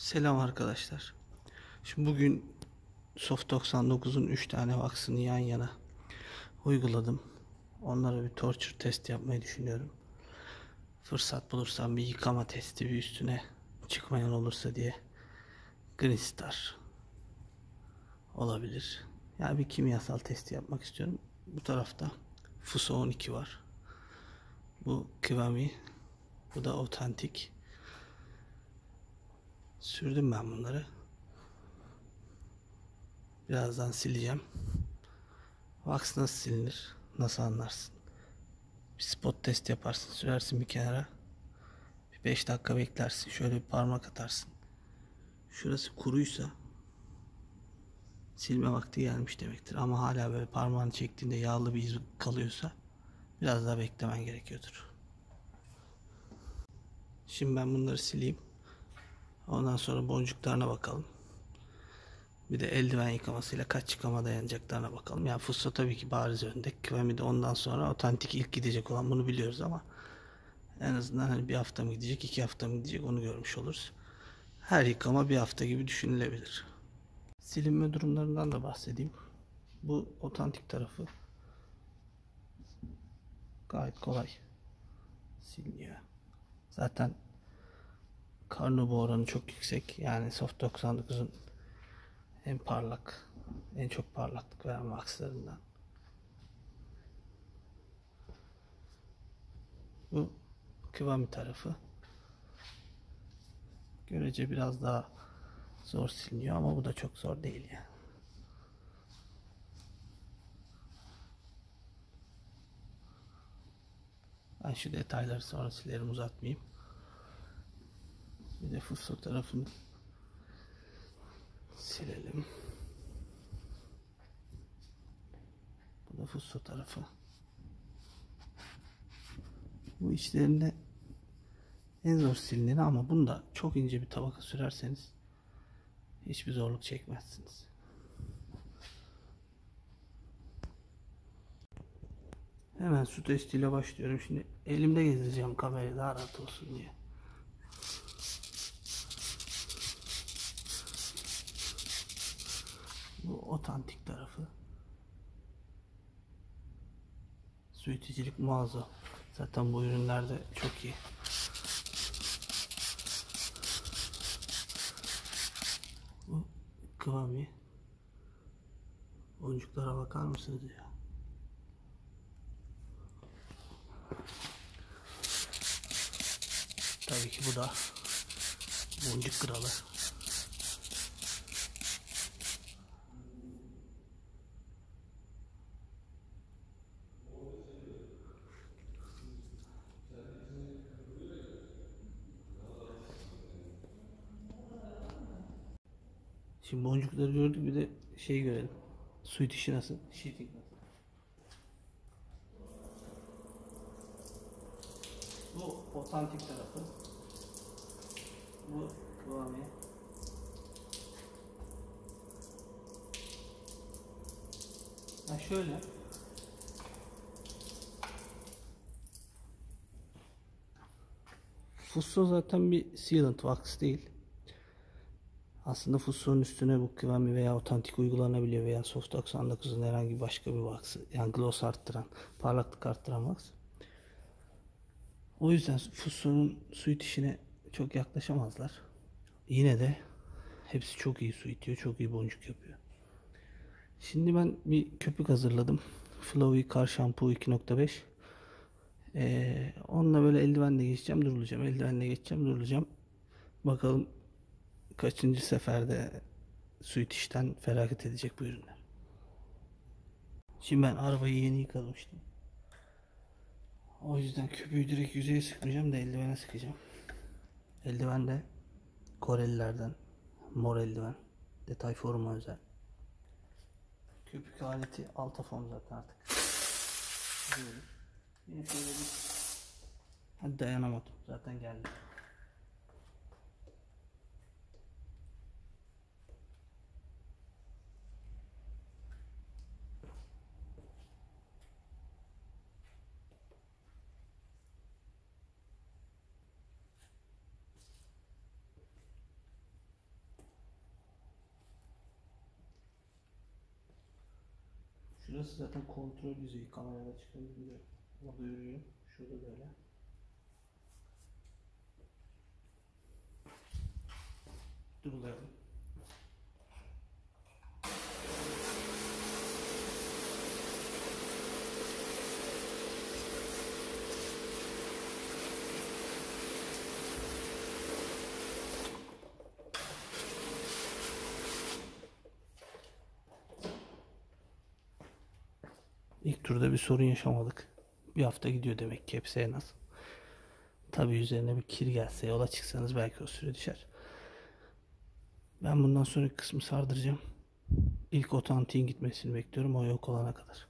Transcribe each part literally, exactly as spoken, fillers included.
Selam arkadaşlar. Şimdi bugün Soft doksan dokuzun üç tane vaksını yan yana uyguladım. Onlara bir torture test yapmayı düşünüyorum. Fırsat bulursam bir yıkama testi, bir üstüne çıkmayan olursa diye Green Star olabilir. Yani bir kimyasal testi yapmak istiyorum. Bu tarafta Fuso on iki var. Bu Kıvami. Bu da otantik. Sürdüm ben bunları. Birazdan sileceğim. Wax nasıl silinir? Nasıl anlarsın? Bir spot test yaparsın. Sürersin bir kenara. Bir beş dakika beklersin. Şöyle bir parmak atarsın. Şurası kuruysa silme vakti gelmiş demektir. Ama hala böyle parmağını çektiğinde yağlı bir iz kalıyorsa biraz daha beklemen gerekiyordur. Şimdi ben bunları sileyim. Ondan sonra boncuklarına bakalım. Bir de eldiven yıkamasıyla kaç yıkama dayanacaklarına bakalım. Yani Fuso tabii ki bariz önde. Kıvami de ondan sonra otantik ilk gidecek olan, bunu biliyoruz ama en azından hani bir hafta mı gidecek, iki hafta mı gidecek onu görmüş oluruz. Her yıkama bir hafta gibi düşünülebilir. Silinme durumlarından da bahsedeyim. Bu otantik tarafı gayet kolay siliniyor. Zaten karnobu oranı çok yüksek. Yani Soft doksan dokuzun en parlak, en çok parlaklık veren vakslarından. Bu Kıvami tarafı görece biraz daha zor siliniyor ama bu da çok zor değil yani. Ben şu detayları sonra silerim, uzatmayayım. Bir de Fuso tarafını silelim. Bu da Fuso tarafı. Bu içlerinde en zor silineni ama bunda çok ince bir tabaka sürerseniz hiçbir zorluk çekmezsiniz. Hemen su testiyle başlıyorum. Şimdi elimde gezdireceğim kamerayı daha rahat olsun diye. Bu otantik tarafı. Su iticilik muazzam. Zaten bu ürünlerde çok iyi. Bu Kıvami. Boncuklara bakar mısınız ya? Tabii ki bu da boncuk kralı. Şimdi boncukları gördük, bir de şey görelim. Su itişi nasıl? Sheeting nasıl? Bu otantik tarafı. Bu Kıvami. Ha şöyle. Fuso zaten bir sealant wax değil. Aslında Fuso'nun üstüne bu Kıvami veya otantik uygulanabiliyor veya Soft doksan dokuzun herhangi başka bir wax, yani gloss arttıran, parlaklık arttıran wax. O yüzden Fuso'nun su itişine çok yaklaşamazlar. Yine de hepsi çok iyi su itiyor, çok iyi boncuk yapıyor. Şimdi ben bir köpük hazırladım. Flowy Car Shampoo iki nokta beş. Ee, onunla böyle eldivenle geçeceğim, durulacağım. Eldivenle geçeceğim, durulacağım. Bakalım kaçıncı seferde su itişten feragat edecek bu ürünler. Şimdi ben arabayı yeni yıkamıştım. O yüzden köpüğü direkt yüzeye sıkmayacağım da eldivene sıkacağım. Eldiven de Korelilerden mor eldiven. Detay forma özel. Köpük aleti Altafon zaten artık. Yine şöyle bir... Hadi dayanamadım. Zaten geldi. Şurası zaten kontrol yüzeyi, kamerada çıkıyor bilmiyorum. Orada yürüyorum. Şurada böyle. Durulayalım. İlk turda bir sorun yaşamadık. Bir hafta gidiyor demek ki hepsi en az. Tabii üzerine bir kir gelse, yola çıksanız belki o süre düşer. Ben bundan sonraki kısmı sardıracağım. İlk otantiğin gitmesini bekliyorum o yok olana kadar.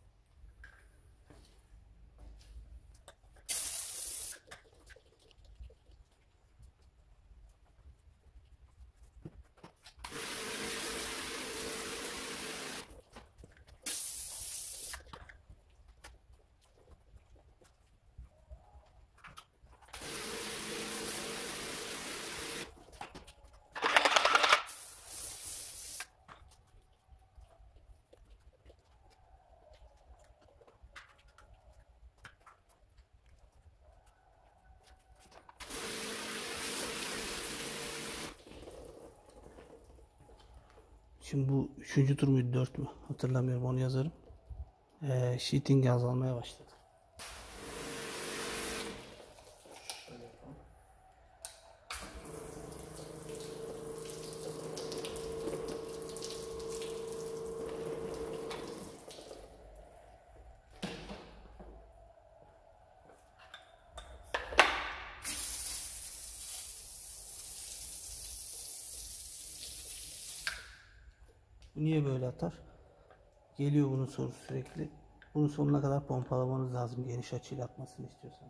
Şimdi bu üçüncü tur muydu, dört mü? Hatırlamıyorum, onu yazarım. Ee, sheeting azalmaya başladı. Bu niye böyle atar? Geliyor bunun sorusu sürekli. Bunu sonuna kadar pompalamanız lazım geniş açıyla atmasını istiyorsanız.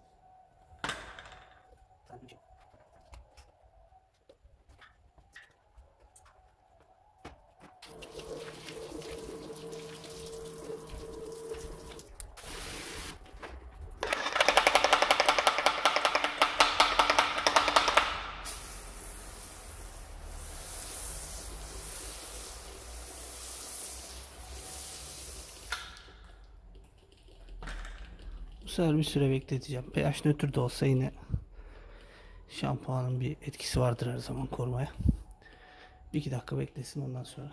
Bu sefer bir süre bekleteceğim. pH nötr de olsa yine şampuanın bir etkisi vardır her zaman korumaya. Bir iki dakika beklesin ondan sonra.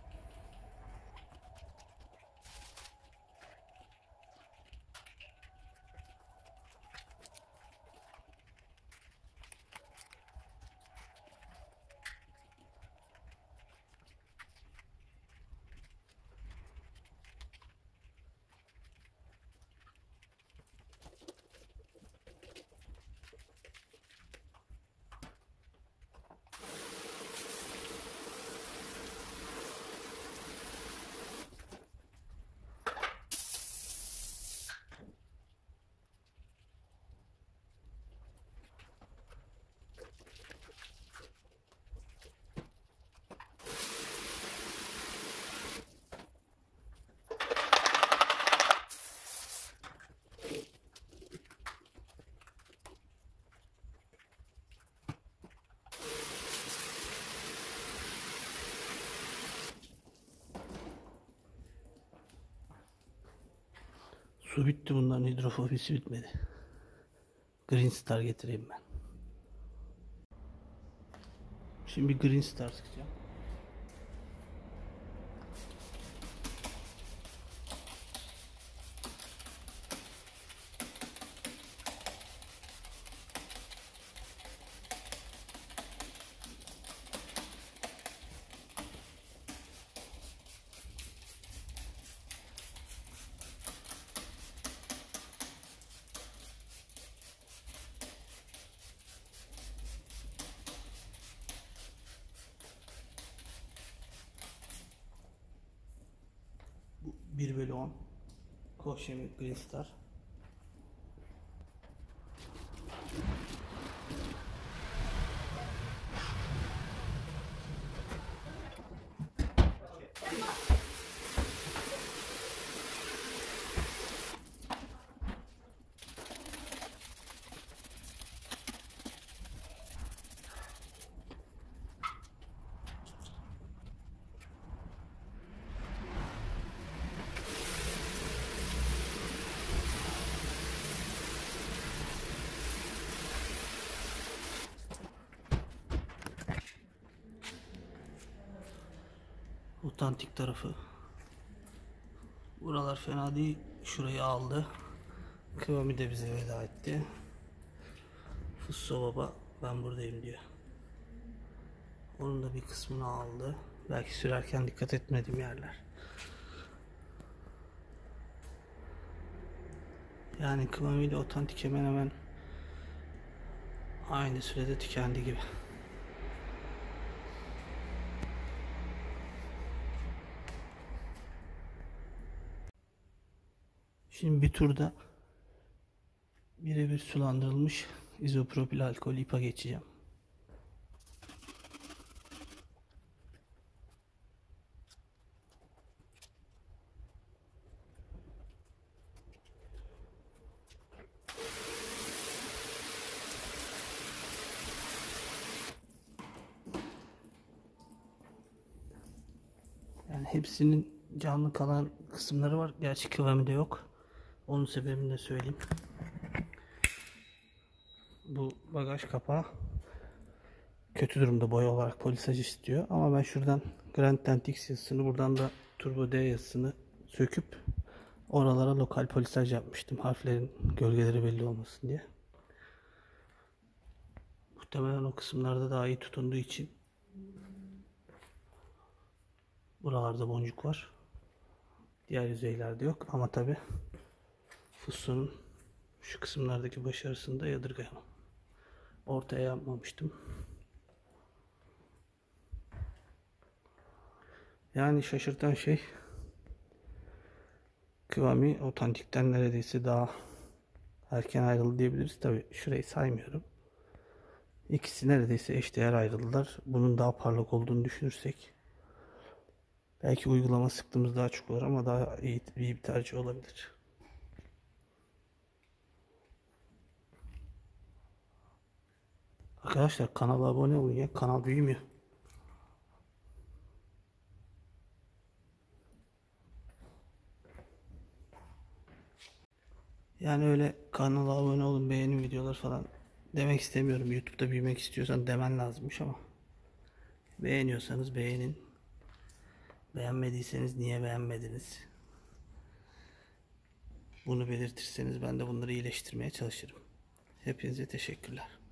Su bitti, bunların hidrofobisi bitmedi. Green Star getireyim ben. Şimdi Green Star sıkacağım. bir bölü on Koşemi Green Star. otantik tarafı. Buralar fena değil. Şurayı aldı. Kıvami de bize veda etti. Fusso baba ben buradayım diyor. Onun da bir kısmını aldı. Belki sürerken dikkat etmediğim yerler. Yani Kıvami ile otantik hemen hemen aynı sürede tükendi gibi. Şimdi bir turda birebir sulandırılmış izopropil alkol ipa geçeceğim. Yani hepsinin canlı kalan kısımları var. Gerçi kıvamı da yok. Onun sebebini de söyleyeyim. Bu bagaj kapağı kötü durumda, boya olarak polisaj istiyor. Ama ben şuradan Grand Tent X yazısını, buradan da Turbo D yazısını söküp oralara lokal polisaj yapmıştım. Harflerin gölgeleri belli olmasın diye. Muhtemelen o kısımlarda daha iyi tutunduğu için buralarda boncuk var. Diğer yüzeylerde yok. Ama tabi Fusso'nun şu kısımlardaki başarısını da yadırgayamam. Ortaya yapmamıştım. Yani şaşırtan şey, Kıvami otantikten neredeyse daha erken ayrıldı diyebiliriz. Tabi şurayı saymıyorum. İkisi neredeyse eşdeğer ayrıldılar. Bunun daha parlak olduğunu düşünürsek belki uygulama sıktığımız daha çok olur ama daha iyi, iyi bir tercih olabilir. Arkadaşlar kanala abone olun ya, kanal büyümüyor. Yani öyle kanala abone olun, beğenin videolar falan demek istemiyorum. YouTube'da büyümek istiyorsan demen lazımmış ama beğeniyorsanız beğenin. Beğenmediyseniz niye beğenmediniz? Bunu belirtirseniz ben de bunları iyileştirmeye çalışırım. Hepinize teşekkürler.